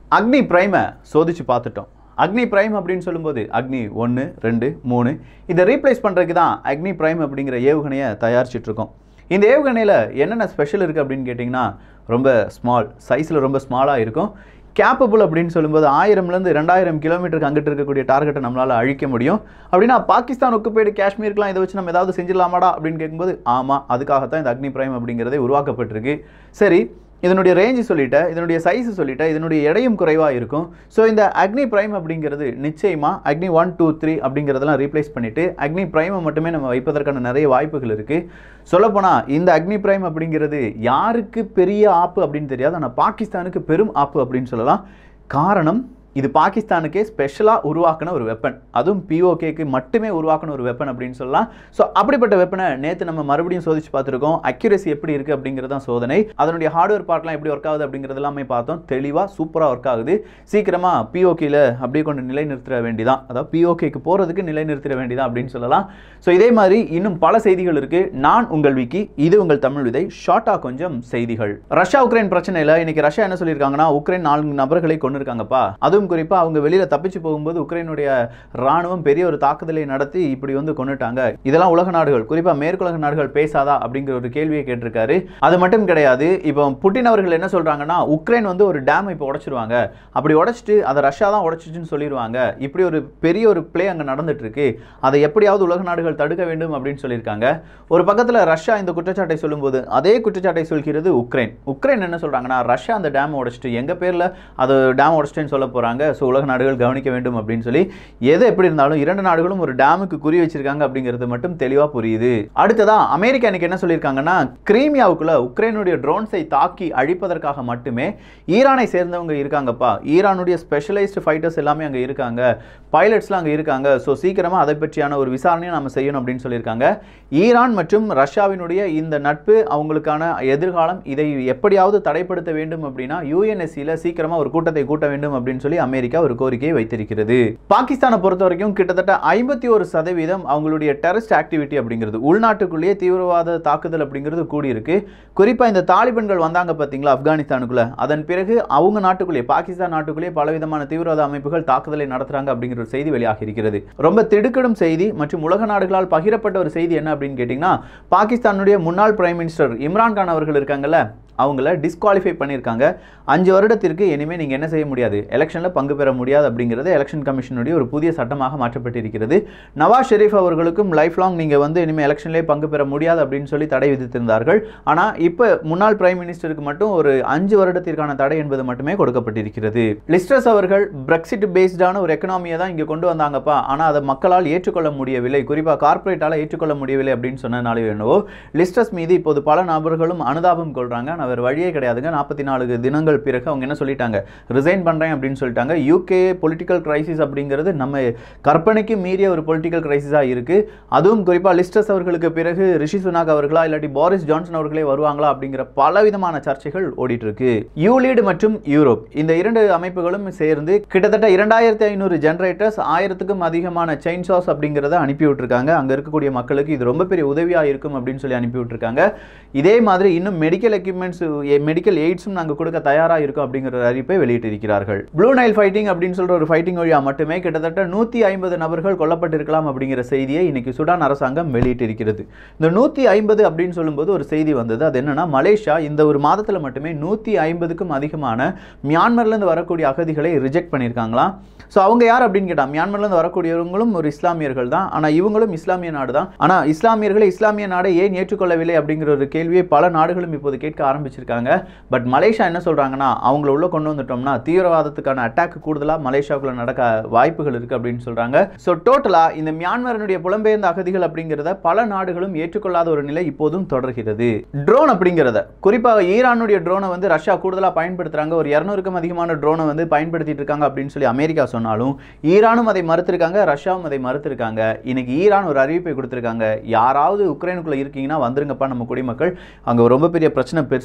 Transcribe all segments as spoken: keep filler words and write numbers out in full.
அக்னி பிரைமை சோதிச்சு பார்த்துட்டோம். அக்னி பிரைம் அப்படின்னு சொல்லும்போது அக்னி ஒன்று ரெண்டு மூணு இதை ரீப்ளேஸ் பண்ணுறதுக்கு தான் அக்னி பிரைம் அப்படிங்கிற ஏவுகணையை தயாரிச்சிட்ருக்கோம். இந்த ஏவுகணையில் என்னென்ன ஸ்பெஷல் இருக்குது அப்படின்னு கேட்டிங்கன்னா, ரொம்ப ஸ்மால் சைஸில் ரொம்ப ஸ்மாலாக இருக்கும். கேப்பபிள் அப்படின்னு சொல்லும்போது ஆயிரம்லேருந்து ரெண்டாயிரம் கிலோமீட்டருக்கு அங்கிட்டு இருக்கக்கூடிய டார்கெட்டை நம்மளால் அழிக்க முடியும். அப்படின்னா பாகிஸ்தான் ஒக்குபைடு காஷ்மீருக்குலாம் இதை வச்சு நம்ம ஏதாவது செஞ்சிடலாமாடா அப்படின்னு கேட்கும்போது ஆமாம், அதுக்காகத்தான் இந்த அக்னி பிரைம் அப்படிங்கிறதே உருவாக்கப்பட்டிருக்கு. சரி, இதனுடைய ரேஞ்சு சொல்லிட்டேன், இதனுடைய சைஸு சொல்லிட்டேன், இதனுடைய எடையும் குறைவாக இருக்கும். ஸோ இந்த அக்னி பிரைம் அப்படிங்கிறது நிச்சயமாக அக்னி ஒன் டூ த்ரீ அப்படிங்கிறதெல்லாம் ரீப்ளேஸ் பண்ணிவிட்டு அக்னி பிரைமை மட்டுமே நம்ம வைப்பதற்கான நிறைய வாய்ப்புகள் இருக்குது. சொல்லப்போனால் இந்த அக்னி பிரைம் அப்படிங்கிறது யாருக்கு பெரிய ஆப்பு அப்படின்னு தெரியாது, ஆனால் பாகிஸ்தானுக்கு பெரும் ஆப்பு அப்படின்னு சொல்லலாம். காரணம், இது பாகிஸ்தானுக்கே ஸ்பெஷலாக உருவாக்கின ஒரு வெப்பன், அதுவும் பிஓகேக்கு மட்டுமே உருவாக்கின ஒரு வெப்பன் அப்படின்னு சொல்லலாம். ஸோ அப்படிப்பட்ட வெப்பனை நேற்று நம்ம மறுபடியும் சோதிச்சு பார்த்துருக்கோம். அக்யூரசி எப்படி இருக்குது அப்படிங்கிறது தான் சோதனை. அதனுடைய ஹார்ட்வேர் பார்ட்லாம் எப்படி ஒர்க் ஆகுது அப்படிங்கிறது எல்லாமே பார்த்தோம். தெளிவாக சூப்பராக ஒர்க் ஆகுது. சீக்கிரமாக பிஓகேயில் அப்படியே கொண்டு நிலை நிறுத்திட வேண்டிதான், அதாவது பிஓகேக்கு போகிறதுக்கு நிலை நிறுத்திட வேண்டிதான் அப்படின்னு சொல்லலாம். ஸோ இதே மாதிரி இன்னும் பல செய்திகள் இருக்குது. நான் உங்கள் விக்கி, இது உங்கள் தமிழ் விதை. ஷார்ட்டாக கொஞ்சம் செய்திகள். ரஷ்யா உக்ரைன் பிரச்சனையில் இன்னைக்கு ரஷ்யா என்ன சொல்லியிருக்காங்கன்னா, உக்ரைன் நான்கு நபர்களை கொண்டு இருக்காங்கப்பா. அதுவும் குறிப்பாக அவங்க வெளியில் தப்பிச்சு போகும்போது உக்ரைனுடைய ராணுவம் பெரிய ஒரு தாக்குதலை நடத்தி இப்படி வந்து கொண்டுட்டாங்க. இதெல்லாம் உலக நாடுகள், குறிப்பாக மேற்குலக நாடுகள் பேசாதா அப்படிங்கிற ஒரு கேள்வியை கேட்டிருக்காரு. அது மட்டும் கிடையாது, இப்போ புட்டின் அவர்கள் என்ன சொல்றாங்கன்னா, உக்ரைன் வந்து ஒரு டேம் இப்போ உடைச்சிருவாங்க, அப்படி உடைச்சிட்டு அதை ரஷ்யா தான் உடைச்சிச்சுன்னு சொல்லிடுவாங்க. இப்படி ஒரு பெரிய ஒரு பிளே அங்கே நடந்துட்டு இருக்கு, அதை எப்படியாவது உலக நாடுகள் தடுக்க வேண்டும் அப்படின்னு சொல்லியிருக்காங்க. ஒரு பக்கத்தில் ரஷ்யா இந்த குற்றச்சாட்டை சொல்லும்போது அதே குற்றச்சாட்டை சொல்கிறது உக்ரைன். உக்ரைன் என்ன சொல்றாங்கன்னா, ரஷ்யா அந்த டேம் உடைச்சிட்டு எங்க பேர்ல அது டேம் உடைச்சிட்டேன்னு சொல்ல போறாங்க, ஸோ உலக நாடுகள் கவனிக்க வேண்டும் அப்படின்னு சொல்லி. எது எப்படி இருந்தாலும் இரண்டு நாடுகளும் ஒரு டேமுக்கு குறி வச்சிருக்காங்க அப்படிங்கிறது மட்டும் தெளிவாக புரியுது. அடுத்ததா அமெரிக்கா இன்னைக்கு என்ன சொல்லியிருக்காங்கன்னா, கிரீமியாவுக்குள்ள உக்ரைனுடைய ட்ரோன்ஸை தாக்கி அழிப்பதற்காக மட்டுமே ஈரானை சேர்ந்தவங்க இருக்காங்கப்பா, ஈரானுடைய ஸ்பெஷலைஸ்டு ஃபைட்டர்ஸ் எல்லாமே அங்கே இருக்காங்க, பைலட்ஸ்லாம் அங்கே இருக்காங்க, ஸோ சீக்கிரமாக அதை பற்றியான ஒரு விசாரணையை நம்ம செய்யணும் அப்படின்னு சொல்லியிருக்காங்க. ஈரான் மற்றும் ரஷ்யாவினுடைய இந்த நட்பு, அவங்களுக்கான எதிர்காலம், இதை எப்படியாவது தடைப்படுத்த வேண்டும் அப்படின்னா யூஎன்எஸ்சியில் சீக்கிரமாக ஒரு கூட்டத்தை கூட்ட வேண்டும் அப்படின்னு சொல்லி அமெரிக்கா ஒரு கோரிக்கையை வைத்திருக்கிறது. பாகிஸ்தானை பொறுத்த வரைக்கும் கிட்டத்தட்ட ஐம்பத்தி ஒரு சதவீதம் அவங்களுடைய டெரரிஸ்ட் ஆக்டிவிட்டி அப்படிங்கிறது, உள்நாட்டுக்குள்ளேயே தீவிரவாத தாக்குதல் அப்படிங்கிறது கூடியிருக்கு. குறிப்பாக இந்த தாலிபன்கள் வந்தாங்க பார்த்தீங்களா ஆப்கானிஸ்தானுக்குள்ள, அதன் பிறகு அவங்க நாட்டுக்குள்ளேயே, பாகிஸ்தான் நாட்டுக்குள்ளேயே பலவிதமான தீவிரவாத அமைப்புகள் தாக்குதலை நடத்துறாங்க அப்படிங்கிற ஒரு செய்தி வெளியாகி இருக்கிறது. ரொம்ப திடுக்கிடும் செய்தி மற்றும் உலக நாடுகளால் பகிரப்பட்ட ஒரு செய்தி என்ன அப்படின்னு கேட்டீங்கன்னா, பாகிஸ்தானுடைய முன்னாள் பிரைம் மினிஸ்டர் இம்ரான்கான் அவர்கள் இருக்காங்கல்ல, அவங்கள டிஸ்குவாலிஃபை பண்ணியிருக்காங்க. அஞ்சு வருடத்திற்கு இனிமேல் நீங்கள் என்ன செய்ய முடியாது, எலெக்ஷனில் பங்கு பெற முடியாது அப்படிங்கிறது எலெக்ஷன் கமிஷனுடைய ஒரு புதிய சட்டமாக மாற்றப்பட்டிருக்கிறது. நவாஸ் ஷெரீஃப் அவர்களுக்கும் லைஃப் லாங் நீங்கள் வந்து இனிமேல் எலெக்ஷன்லேயே பங்கு பெற முடியாது அப்படின்னு சொல்லி தடை விதித்திருந்தார்கள். ஆனால் இப்போ முன்னாள் பிரைம் மினிஸ்டருக்கு மட்டும் ஒரு அஞ்சு வருடத்திற்கான தடை என்பது மட்டுமே கொடுக்கப்பட்டிருக்கிறது. லிஸ்ட்ரஸ் அவர்கள் பிரெக்சிட் பேஸ்டான ஒரு எக்கனாமியை தான் இங்கே கொண்டு வந்தாங்கப்பா, ஆனால் அதை மக்களால் ஏற்றுக்கொள்ள முடியவில்லை, குறிப்பாக கார்பரேட்டால் ஏற்றுக்கொள்ள முடியவில்லை அப்படின்னு சொன்னனாலே என்னவோ லிஸ்ட்ரஸ் மீது இப்போது பல நபர்களும் அனுதாபம் கொள்றாங்க. வேறு வழியே கிடையாதுங்க. நாற்பத்தி நாலு தினங்கள் பிறகு அவங்க என்ன சொல்லிட்டாங்க, ரிசைன் பண்றேன் அப்படின்னு சொல்லிட்டாங்க. யூகே பொலிட்டிக்கல் கிரைசிஸ் அப்படிங்கிறது நம்ம கற்பனைக்கு மீறிய ஒரு பொலிட்டிக்கல் கிரைசிஸா இருக்கு. அதுவும் குறிப்பா லிஸ்ட்ரஸ் அவர்களுக்கு பிறகு ரிஷி சுனாக் அவர்களா இல்லாட்டி போரிஸ் ஜான்சன் அவர்களே வருவாங்களா அப்படிங்கிற பல விதமான சர்ச்சைகள் ஓடிட்டு இருக்கு. யூலீட் மற்றும் யூரோப் இந்த இரண்டு அமைப்புகளும் சேர்ந்து கிட்டத்தட்ட இரண்டாயிரத்தி ஐநூறு ஜெனரேட்டர்ஸ், ஆயிரத்துக்கும் அதிகமான செயின்சாஸ் அப்படிங்கிறத அனுப்பி விட்டுருக்காங்க. அங்க இருக்கக்கூடிய மக்களுக்கு இது ரொம்ப பெரிய உதவியா இருக்கும் அப்படின்னு சொல்லி அனுப்பி விட்டுருக்காங்க. இதே மாதிரி இன்னும் மெடிக்கல் எக்யூப்மெண்ட்ஸ், மெடிக்கல் எய்ட்ஸும் நாங்கள் கொடுக்க தயாராக இருக்கும் அப்படிங்கிற அறிவிப்பை வெளியிட்டிருக்கிறார்கள். ப்ளூ நைல் ஃபைட்டிங் அப்படின்னு சொல்ற ஒரு ஃபைட்டிங் வழியாக மட்டுமே கிட்டத்தட்ட நூற்றி ஐம்பது நபர்கள் கொல்லப்பட்டிருக்கலாம் அப்படிங்கிற செய்தியை இன்னைக்கு சுடான் அரசாங்கம் வெளியிட்டிருக்கிறது. இந்த நூற்றி ஐம்பது அப்படின்னு சொல்லும்போது ஒரு செய்தி வந்தது. அது என்னன்னா, மலேசியா இந்த ஒரு மாதத்தில் மட்டுமே நூற்றி ஐம்பதுக்கும் அதிகமான மியான்மர்லேருந்து வரக்கூடிய அகதிகளை ரிஜெக்ட் பண்ணியிருக்காங்களாம். ஸோ அவங்க யார் அப்படின்னு கேட்டால், மியான்மர்லேருந்து வரக்கூடியவங்களும் ஒரு இஸ்லாமியர்கள் தான், ஆனால் இவங்களும் இஸ்லாமிய நாடு தான். ஆனால் இஸ்லாமியர்களை இஸ்லாமிய நாடை ஏன் ஏற்றுக்கொள்ளவில்லை அப்படிங்கிற ஒரு கேள்வியை பல நாடுகளும் இப்போது கேட்க ஆரம்பிச்சிருக்காங்க. பட் மலேசியா என்ன சொல்றாங்கன்னா, அவங்கள உள்ள கொண்டு வந்துட்டோம்னா தீவிரவாதத்துக்கான அட்டாக் கூடுதலாக மலேசியாவுக்குள்ள நடக்க வாய்ப்புகள் இருக்கு அப்படின்னு சொல்றாங்க. ஸோ டோட்டலா இந்த மியான்மரனுடைய புலம்பெயர்ந்த அகதிகள் அப்படிங்கிறத பல நாடுகளும் ஏற்றுக்கொள்ளாத ஒரு நிலை இப்போதும் தொடர்கிறது. ட்ரோன் அப்படிங்கிறத, குறிப்பாக ஈரானுடைய ட்ரோனை வந்து ரஷ்யா கூடுதலாக பயன்படுத்துறாங்க. ஒரு இருநூறுக்கும் அதிகமான ட்ரோனை வந்து பயன்படுத்திட்டு இருக்காங்க அப்படின்னு சொல்லி அமெரிக்கா சொன்னாலும் ஈரானும் அதை மறுத்திருக்காங்க, ரஷ்யாவும் அதை மறுத்திருக்காங்க. இன்னைக்கு ஈரான் ஒரு அறிவிப்பை கொடுத்திருக்காங்க, யாராவது உக்ரைனுக்குள்ள இருக்கீங்கன்னா வந்துருங்கப்பா நம்ம குடிமக்கள், அங்க ரொம்ப பெரிய பிரச்சனை பெருசா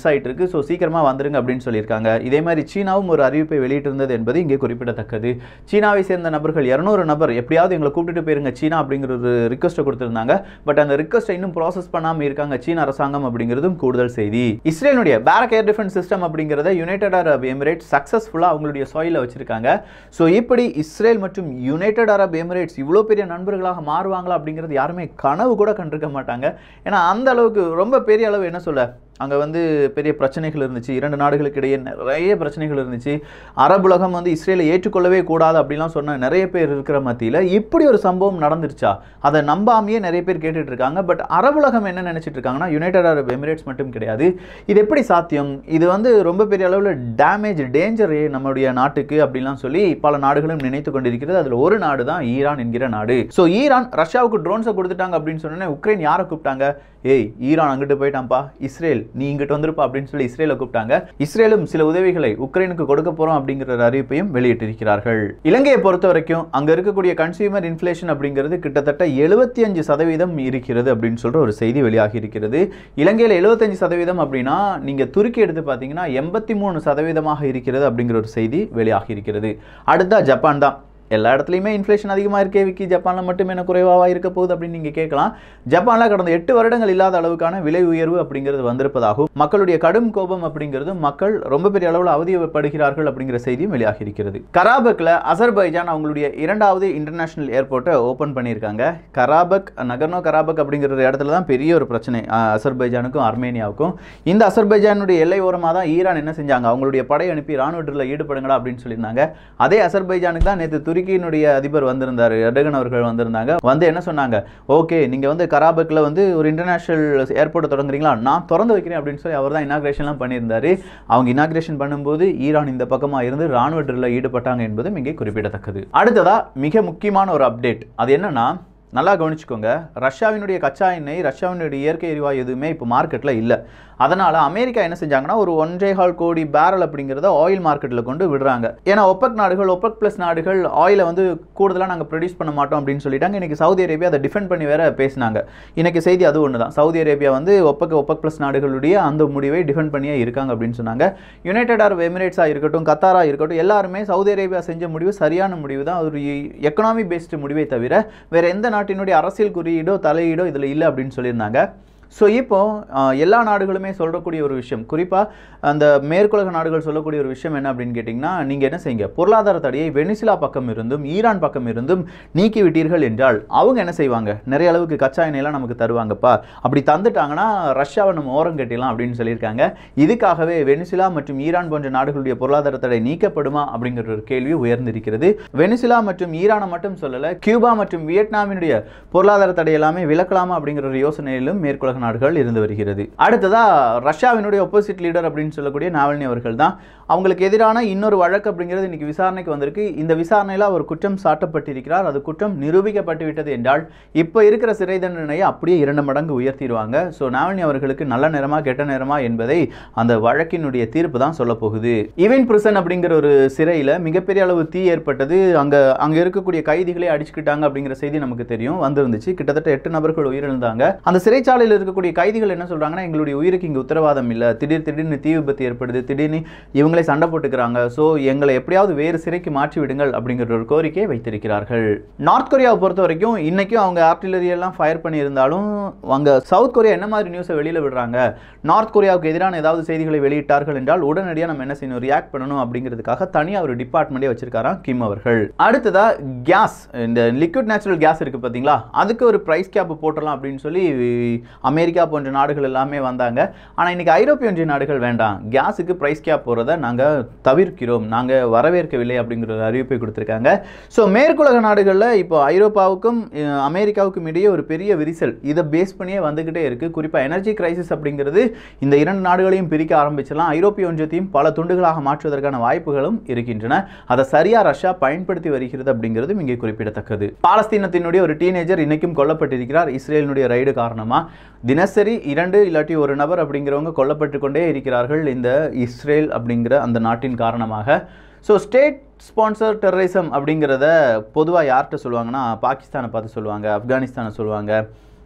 மிஸ் ஆயிட்டு இருக்கு. ஸோ சீக்கிரமா வந்துருங்க அப்படின்னு சொல்லியிருக்காங்க. இதே மாதிரி சீனாவும் ஒரு அறிவிப்பை வெளியிட்டிருந்தது என்பது இங்கே குறிப்பிடத்தக்கது. சீனாவை சேர்ந்த நபர்கள் இருநூறு நபர் எப்படியாவது எங்களை கூப்பிட்டு போயிருங்க சீனா அப்படிங்கிற ஒரு ரிக்வெஸ்ட்டை கொடுத்திருந்தாங்க. பட் அந்த ரிக்வெஸ்ட்டை இன்னும் ப்ராசஸ் பண்ணாம இருக்காங்க சீன அரசாங்கம் அப்படிங்கிறதும் கூடுதல் செய்தி. இஸ்ரேலுடைய பேரக் ஏர் டிஃபென்ஸ் சிஸ்டம் அப்படிங்கிறத யுனைடெட் அரப் எமிரேட்ஸ் சக்சஸ்ஃபுல்லா அவங்களுடைய சாயில வச்சிருக்காங்க. ஸோ இப்படி இஸ்ரேல் மற்றும் யுனைடெட் அரப் எமிரேட்ஸ் இவ்வளோ பெரிய நண்பர்களாக மாறுவாங்களா அப்படிங்கிறது யாருமே கனவு கூட கண்டிருக்க மாட்டாங்க. ஏன்னா அந்த அளவுக்கு ரொம்ப பெரிய அளவு என்ன சொல்ல அங்கே வந்து பெரிய பிரச்சனைகள் இருந்துச்சு. இரண்டு நாடுகளுக்கு இடையே நிறைய பிரச்சனைகள் இருந்துச்சு. அரபுலகம் வந்து இஸ்ரேலை ஏற்றுக்கொள்ளவே கூடாது அப்படிலாம் சொன்ன நிறைய பேர் இருக்கிற மத்தியில் இப்படி ஒரு சம்பவம் நடந்துருச்சா அதை நம்பாமையே நிறைய பேர் கேட்டுட்டு இருக்காங்க. பட் அரபுலகம் என்ன நினைச்சிட்டு இருக்காங்கன்னா யுனைடெட் அரப் எமிரேட்ஸ் மட்டும் கிடையாது, இது எப்படி சாத்தியம், இது வந்து ரொம்ப பெரிய அளவில் டேமேஜ் டேஞ்சர் நம்மளுடைய நாட்டுக்கு அப்படிலாம் சொல்லி பல நாடுகளும் நினைத்து கொண்டிருக்கிறது. அதில் ஒரு நாடு தான் ஈரான் என்கிற நாடு. ஸோ ஈரான் ரஷ்யாவுக்கு ட்ரோன்ஸை கொடுத்துட்டாங்க அப்படின்னு சொன்னோன்னே உக்ரைன் யாரை கூப்பிட்டாங்க, ஏய் ஈரான் அங்கிட்டு போயிட்டான்ப்பா, இஸ்ரேல் நீ இங்கிட்டு வந்துருப்பா அப்படின்னு சொல்லி இஸ்ரேலை கூப்பிட்டாங்க. இஸ்ரேலும் சில உதவிகளை உக்ரைனுக்கு கொடுக்க போறோம் அப்படிங்கிற அறிவிப்பையும் வெளியிட்டிருக்கிறார்கள். இலங்கையை பொறுத்த வரைக்கும் அங்க இருக்கக்கூடிய கன்சியூமர் இன்ஃப்ளேஷன் அப்படிங்கிறது கிட்டத்தட்ட எழுபத்தி அஞ்சு சதவீதம் இருக்கிறது அப்படின்னு சொல்ற ஒரு செய்தி வெளியாகி இருக்கிறது. இலங்கையில் எழுபத்தஞ்சு சதவீதம் அப்படின்னா நீங்க துருக்கி எடுத்து பார்த்தீங்கன்னா எண்பத்தி மூணு சதவீதமாக இருக்கிறது அப்படிங்கிற ஒரு செய்தி வெளியாகி இருக்கிறது. அடுத்தா ஜப்பான் தான். எல்லா இடத்துலையுமே இன்ஃப்ளேஷன் அதிகமாக இருக்கே விக்கி, ஜப்பானில் மட்டும் என்ன குறைவாக இருக்க போகுது அப்படின்னு நீங்கள் கேட்கலாம். ஜப்பானில் கடந்த எட்டு வருடங்கள் இல்லாத அளவுக்கான விலை உயர்வு அப்படிங்கிறது வந்திருப்பதாகவும் மக்களுடைய கடும் கோபம் அப்படிங்கிறது மக்கள் ரொம்ப பெரிய அளவில் அவதிப்படுகிறார்கள் அப்படிங்கிற செய்தியும் வெளியாகி இருக்கிறது. கராபக்கில் அசர்பைஜான் அவங்களுடைய இரண்டாவது இன்டர்நேஷனல் ஏர்போர்ட்டை ஓப்பன் பண்ணியிருக்காங்க. கராபக் நகர்னோ கராபக் அப்படிங்கிற இடத்துல தான் பெரிய ஒரு பிரச்சனை அசர்பைஜானுக்கும் அர்மேனியாவுக்கும். இந்த அசர்பைஜானுடைய எல்லை ஓரமாக தான் ஈரான் என்ன செஞ்சாங்க, அவங்களுடைய படை அனுப்பி ராணுவத்தில் ஈடுபடுங்களா அப்படின்னு சொல்லியிருந்தாங்க. அதே அசர்பைஜானுக்கு தான் நேற்று துருக்கியினுடைய அதிபர் வந்திருந்தார், எர்டகன் அவர்கள் வந்திருந்தாங்க. வந்து என்ன சொன்னாங்க, ஓகே நீங்கள் வந்து கராபக்கில் வந்து ஒரு இன்டர்நேஷனல் ஏர்போர்ட்டை தொடங்குறீங்களா, நான் திறந்து வைக்கிறேன் அப்படின்னு சொல்லி அவர் தான் இனாகிரேஷன்லாம் பண்ணியிருந்தாரு. அவங்க இனாகிரேஷன் பண்ணும்போது ஈரான் இந்த பக்கமாக இருந்து ராணுவ ட்ரில்லில் ஈடுபட்டாங்க என்பதும் இங்கே குறிப்பிடத்தக்கது. அடுத்ததா மிக முக்கியமான ஒரு அப்டேட், அது என்னன்னா நல்லா கவனிச்சுக்கோங்க, ரஷ்யாவினுடைய கச்சா எண்ணெய் ரஷ்யாவினுடைய இயற்கை எரிவாயு எதுவுமே இப்போ மார்க்கெட்டில் இல்லை. அதனால் அமெரிக்கா என்ன செஞ்சாங்கன்னா ஒரு ஒன்றே கால் கோடி பேரல் அப்படிங்கிறத ஆயில் மார்க்கெட்டில் கொண்டு விடுறாங்க. ஏன்னா ஒப்பக் நாடுகள் ஒப்பக் பிளஸ் நாடுகள் ஆயிலை வந்து கூடுதலாக நாங்கள் ப்ரொடியூஸ் பண்ண மாட்டோம் அப்படின்னு சொல்லிட்டாங்க. இன்றைக்கி சவுதி அரேபியா அதை டிஃபெண்ட் பண்ணி வேற பேசினாங்க. இன்றைக்கி செய்தி அது ஒன்று தான், சவுதி அரேபியா வந்து ஒப்பக் ஒப்பக் பிளஸ் நாடுகளுடைய அந்த முடிவை டிஃபெண்ட் பண்ணியே இருக்காங்க அப்படின்னு சொன்னாங்க. யுனைடெட் அரப் எமிரேட்ஸாக இருக்கட்டும், கத்தாராக இருக்கட்டும், எல்லாருமே சவுதி அரேபியா செஞ்ச முடிவு சரியான முடிவு தான், ஒரு எக்கனாமி பேஸ்டு முடிவை தவிர வேறு எந்த நாட்டினுடைய அரசியல் குறியீடோ தலையீடோ இதில் இல்லை அப்படின்னு சொல்லியிருந்தாங்க. ஸோ இப்போ எல்லா நாடுகளுமே சொல்லக்கூடிய ஒரு விஷயம், குறிப்பாக அந்த மேற்குலக நாடுகள் சொல்லக்கூடிய ஒரு விஷயம் என்ன அப்படின்னு கேட்டிங்கன்னா, நீங்கள் என்ன செய்யுங்க, பொருளாதார தடையை வெனிசுலா பக்கம் இருந்தும் ஈரான் பக்கம் இருந்தும் நீக்கி விட்டீர்கள் என்றால் அவங்க என்ன செய்வாங்க, நிறைய அளவுக்கு கச்சா எண்ணெயெல்லாம் நமக்கு தருவாங்கப்பா, அப்படி தந்துட்டாங்கன்னா ரஷ்யாவை நம்ம ஓரம் கட்டிடலாம் அப்படின்னு சொல்லியிருக்காங்க. இதுக்காகவே வெனிசுலா மற்றும் ஈரான் போன்ற நாடுகளுடைய பொருளாதார தடை நீக்கப்படுமா அப்படிங்கிற ஒரு கேள்வி உயர்ந்திருக்கிறது. வெனிசுலா மற்றும் ஈரானை மட்டும் சொல்லலை, கியூபா மற்றும் வியட்நாமினுடைய பொருளாதார தடை எல்லாமே விலக்கலாமா அப்படிங்கிற ஒரு யோசனையிலும் மேற்குலக நாடுகள் இருந்து வருகிறது. அடுத்ததா ரஷ்யாவினுடைய ஆப்போசிட் லீடர் அப்படின்னு சொல்லக்கூடிய நாவல்னி அவர்கள் தான். அவங்களுக்கு எதிரான இன்னொரு வழக்கு அப்படிங்கிறது இன்னைக்கு விசாரணைக்கு வந்திருக்கு. இந்த விசாரணையில் அவர் குற்றம் சாட்டப்பட்டிருக்கிறார். அது குற்றம் நிரூபிக்கப்பட்டு விட்டது என்றால் இப்போ இருக்கிற சிறை தண்டனையை அப்படியே இரண்டு மடங்கு உயர்த்திடுவாங்க. ஸோ நாவல்னி அவர்களுக்கு நல்ல நேரமா கெட்ட நேரமா என்பதை அந்த வழக்கினுடைய தீர்ப்பு தான் சொல்ல போகுது. ஈவன் பிரிசன் அப்படிங்கிற ஒரு சிறையில் மிகப்பெரிய அளவு தீ ஏற்பட்டது. அங்கே அங்கே இருக்கக்கூடிய கைதிகளை அடிச்சுக்கிட்டாங்க அப்படிங்கிற செய்தி நமக்கு தெரியும், வந்திருந்துச்சு. கிட்டத்தட்ட எட்டு நபர்கள் உயிரிழந்தாங்க. அந்த சிறைச்சாலையில் இருக்கக்கூடிய கைதிகள் என்ன சொல்றாங்கன்னா, எங்களுடைய உயிருக்கு இங்கே உத்தரவாதம் இல்லை, திடீர் திடீர்னு தீ விபத்து ஏற்படுது, திடீர்னு இவங்களே சண்டை போட்டுக்கிறாங்க, ஸோ எங்களை எப்படியாவது வேறு சிறைக்கு மாற்றி விடுங்கள் அப்படிங்கிற ஒரு கோரிக்கையை வைத்திருக்கிறார்கள். நார்த் கொரியாவை பொறுத்த வரைக்கும் இன்னைக்கும் அவங்க ஆர்டிலரி எல்லாம் ஃபயர் பண்ணியிருந்தாலும் அங்கே சவுத் கொரியா என்ன மாதிரி நியூஸை வெளியில் விடுறாங்க, நார்த் கொரியாவுக்கு எதிரான ஏதாவது செய்திகளை வெளியிட்டார்கள் என்றால் உடனடியாக நம்ம என்ன செய்யணும், ரியாக்ட் பண்ணணும் அப்படிங்கிறதுக்காக தனியாக ஒரு டிபார்ட்மெண்ட்டே வச்சிருக்காராம் கிம் அவர்கள். அடுத்ததா கேஸ், இந்த லிக்விட் நேச்சுரல் கேஸ் இருக்கு பார்த்தீங்களா, அதுக்கு ஒரு பிரைஸ் கேப் போட்டலாம் அப்படின்னு சொல்லி அமெரிக்கா போன்ற நாடுகள் எல்லாமே வந்தாங்க. ஆனால் இன்னைக்கு ஐரோப்பிய ஒன்றிய நாடுகள் வேண்டாம், கேஸுக்கு பிரைஸ் கேப் போகிறத நாங்கள் தவிர்க்கிறோம், நாங்கள் வரவேற்கவில்லை அப்படிங்கிற ஒரு அறிவிப்பை கொடுத்துருக்காங்க. ஸோ மேற்குலக நாடுகளில் இப்போ ஐரோப்பாவுக்கும் அமெரிக்காவுக்கும் இடையே ஒரு பெரிய விரிசல் இதை பேஸ் பண்ணியே வந்துகிட்டே இருக்கு. குறிப்பாக எனர்ஜி கிரைசிஸ் அப்படிங்கிறது இந்த இரண்டு நாடுகளையும் பிரிக்க ஆரம்பிச்சலாம். ஐரோப்பிய ஒன்றியத்தையும் பல துண்டுகளாக மாற்றுவதற்கான வாய்ப்புகளும் இருக்கின்றன. அதை சரியா ரஷ்யா பயன்படுத்தி வருகிறது அப்படிங்கிறதும் இங்கே குறிப்பிடத்தக்கது. பாலஸ்தீனத்தினுடைய ஒரு டீனேஜர் இன்னைக்கும் கொல்லப்பட்டிருக்கிறார் இஸ்ரேலினுடைய ரைடு காரணமா. தினசரி இரண்டு இல்லாட்டி ஒரு நபர் அப்படிங்கிறவங்க கொல்லப்பட்டு கொண்டே இருக்கிறார்கள் இந்த இஸ்ரேல் அப்படிங்கிற அந்த நாட்டின் காரணமாக. ஸோ ஸ்டேட் ஸ்பான்சர் டெரரிசம் அப்படிங்கிறத பொதுவாக யார்கிட்ட சொல்லுவாங்கன்னா, பாகிஸ்தானை பார்த்து சொல்லுவாங்க, ஆப்கானிஸ்தானை சொல்லுவாங்க,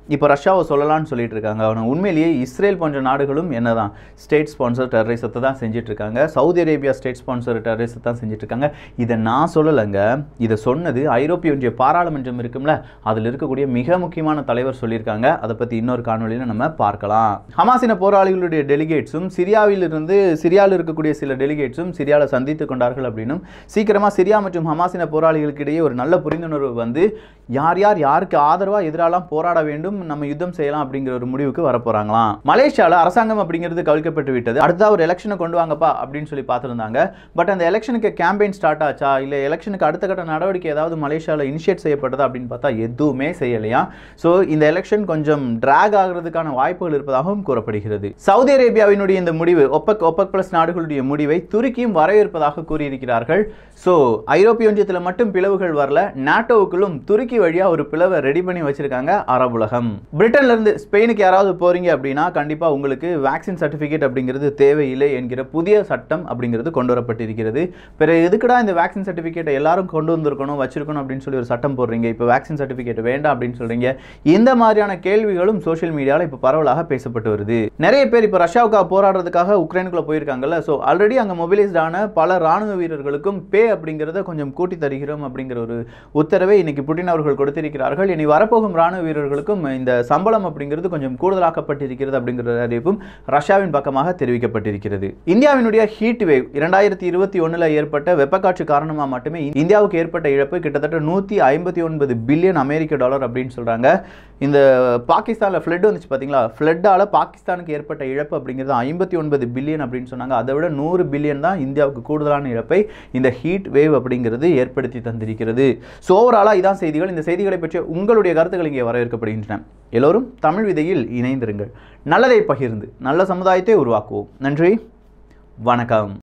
இப்போ ரஷ்யாவை சொல்லலாம்னு சொல்லிட்டு இருக்காங்க. ஆனால் உண்மையிலேயே இஸ்ரேல் போன்ற நாடுகளும் என்னதான் ஸ்டேட் ஸ்பான்சர் டெரரிசத்தை தான் செஞ்சுட்டு இருக்காங்க. சவுதி அரேபியா ஸ்டேட் ஸ்பான்சர் டெரரிசத்தை தான் செஞ்சுட்டு இருக்காங்க. இதை நான் சொல்லலைங்க, இதை சொன்னது ஐரோப்பிய ஒன்றிய பாராளுமன்றம் இருக்கும்ல, அதில் இருக்கக்கூடிய மிக முக்கியமான தலைவர் சொல்லியிருக்காங்க. அதை பற்றி இன்னொரு காணொலியில் நம்ம பார்க்கலாம். ஹமாஸின போராளிகளுடைய டெலிகேட்ஸும் சிரியாவிலிருந்து சிரியாவில் இருக்கக்கூடிய சில டெலிகேட்ஸும் சிரியாவில் சந்தித்து கொண்டார்கள் அப்படின்னும், சீக்கிரமாக சிரியா மற்றும் ஹமாஸின போராளிகளுக்கு இடையே ஒரு நல்ல புரிந்துணர்வு வந்து யார் யார் யாருக்கு ஆதரவாக எதிராலாம் போராட வேண்டும், நம்ம யுத்தம் செய்யலாம் அப்படிங்கிற ஒரு முடிவுக்கு வரப்போறாங்களாம். மலேசியாவில் அரசாங்கம் அப்படிங்கிறது கவிழ்க்கப்பட்டு விட்டது. அடுத்த ஒரு எலெக்ஷனை கொண்டு வாங்கப்பா அப்படின்னு சொல்லி பார்த்துருந்தாங்க. பட் அந்த எலெக்ஷனுக்கு கேம்பெயின் ஸ்டார்ட் ஆச்சா, இல்லை எலெக்ஷனுக்கு அடுத்த கட்ட நடவடிக்கை ஏதாவது மலேசியாவில் இனிஷியேட் செய்யப்பட்டதா அப்படின்னு பார்த்தா எதுவுமே செய்யலையா. ஸோ இந்த எலெக்ஷன் கொஞ்சம் டிராக் ஆகிறதுக்கான வாய்ப்புகள் இருப்பதாகவும் கூறப்படுகிறது. சவுதி அரேபியாவினுடைய இந்த முடிவு, ஒப்பக் ஒப்பக் பிளஸ் நாடுகளுடைய முடிவை துருக்கியும் வரவேற்பதாக கூறியிருக்கிறார்கள். ஸோ ஐரோப்பிய ஒன்றியத்தில் மட்டும் பிளவுகள் வரல, நாட்டோவுக்குள்ளும் துருக்கி வழியா ஒரு பிளவை ரெடி பண்ணி வச்சிருக்காங்க அரபுலகம். பிரிட்டன்ல இருந்து ஸ்பெயினுக்கு யாராவது போறீங்க அப்படின்னா கண்டிப்பா உங்களுக்கு வேக்சின் சர்டிபிகேட் அப்படிங்கிறது தேவையில்லை என்கிற புதிய சட்டம் அப்படிங்கிறது கொண்டு வரப்பட்டிருக்கிறது. பிறகு எதுக்குடா இந்த வேக்சின் சர்டிபிகேட்டை எல்லாரும் கொண்டு வந்திருக்கணும் வச்சிருக்கணும் அப்படின்னு சொல்லி ஒரு சட்டம் போடுறீங்க, இப்போ வேக்சின் சர்டிபிகேட் வேண்டாம் அப்படின்னு சொல்றீங்க. இந்த மாதிரியான கேள்விகளும் சோஷியல் மீடியாவில் இப்போ பரவலாக பேசப்பட்டு வருது. நிறைய பேர் இப்போ ரஷ்யாவுக்காக போராடுறதுக்காக உக்ரைனுக்குள்ள போயிருக்காங்கல்ல, ஸோ ஆல்ரெடி அங்கே மொபிலைஸ்டான பல ராணுவ வீரர்களுக்கும் பே அப்படிங்கிறத கொஞ்சம் கூட்டி தருகிறோம் அப்படிங்கிற ஒரு உத்தரவை இன்னைக்கு புட்டின் அவர்கள் கொடுத்திருக்கிறார்கள். இனி வரப்போகும் ராணுவ வீரர்களுக்கும் இந்த சம்பளம் அப்படிங்கிறது கொஞ்சம் கூடுதலாக்கப்பட்டிருக்கிறது அப்படிங்கிற அறிவிப்பும் ரஷ்யாவின் பக்கமாக தெரிவிக்கப்பட்டிருக்கிறது. இந்தியாவினுடைய ஹீட் வேவ் இரண்டாயிரத்தி இருபத்தி ஒன்னுல ஏற்பட்ட வெப்பக்காற்று காரணமாக மட்டுமே இந்தியாவுக்கு ஏற்பட்ட இழப்பு கிட்டத்தட்ட நூற்றி ஐம்பத்தி ஒன்பது பில்லியன் அமெரிக்க டாலர் அப்படின்னு சொல்றாங்க. இந்த பாகிஸ்தானில் ஃப்ளட் வந்துச்சு பார்த்தீங்களா, ஃப்ளட்டால் பாகிஸ்தானுக்கு ஏற்பட்ட இழப்பு அப்படிங்கிறது ஐம்பத்தி ஒன்பது பில்லியன் அப்படின்னு சொன்னாங்க. அதை விட நூறு பில்லியன் தான் இந்தியாவுக்கு கூடுதலான இழப்பை இந்த ஹீட் வேவ் அப்படிங்கிறது ஏற்படுத்தி தந்திருக்கிறது. ஸோ ஓவராலாக இதான் செய்திகள். இந்த செய்திகளை பற்றி உங்களுடைய கருத்துக்கள் இங்கே வரவேற்கப்படுகின்றன. எல்லோரும் தமிழ் விதையில் இணைந்திருங்கள். நல்லதை பகிர்ந்து நல்ல சமுதாயத்தை உருவாக்குவோம். நன்றி, வணக்கம்.